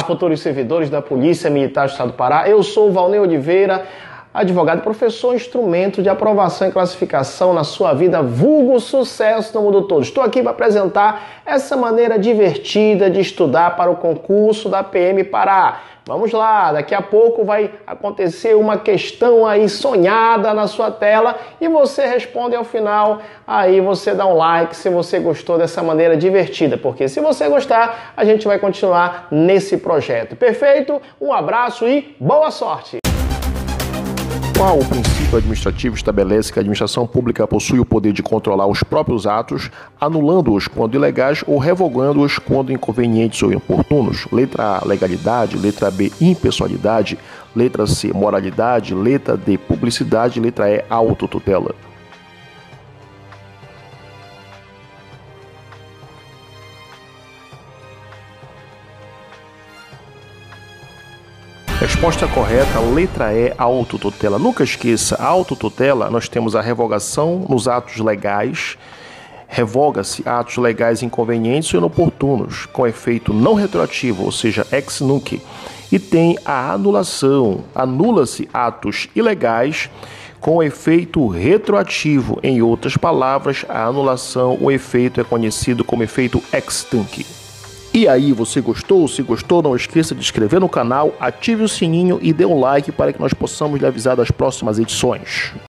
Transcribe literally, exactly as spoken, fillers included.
futuros servidores da Polícia Militar do Estado do Pará. Eu sou o Valnei Oliveira, advogado e professor, instrumento de aprovação e classificação na sua vida, vulgo sucesso no mundo todo. Estou aqui para apresentar essa maneira divertida de estudar para o concurso da P M Pará. Vamos lá, daqui a pouco vai acontecer uma questão aí sonhada na sua tela e você responde ao final, aí você dá um like se você gostou dessa maneira divertida, porque se você gostar, a gente vai continuar nesse projeto. Perfeito? Um abraço e boa sorte! Qual o princípio administrativo estabelece que a administração pública possui o poder de controlar os próprios atos, anulando-os quando ilegais ou revogando-os quando inconvenientes ou inoportunos? Letra A, legalidade. Letra B, impessoalidade. Letra C, moralidade. Letra D, publicidade. Letra E, autotutela. Resposta correta, letra E, autotutela. Nunca esqueça, a autotutela, nós temos a revogação nos atos legais, revoga-se atos legais inconvenientes ou inoportunos, com efeito não retroativo, ou seja, ex nunc, e tem a anulação, anula-se atos ilegais com efeito retroativo. Em outras palavras, a anulação, o efeito é conhecido como efeito ex tunc. E aí, você gostou? Se gostou, não esqueça de se inscrever no canal, ative o sininho e dê um like para que nós possamos lhe avisar das próximas edições.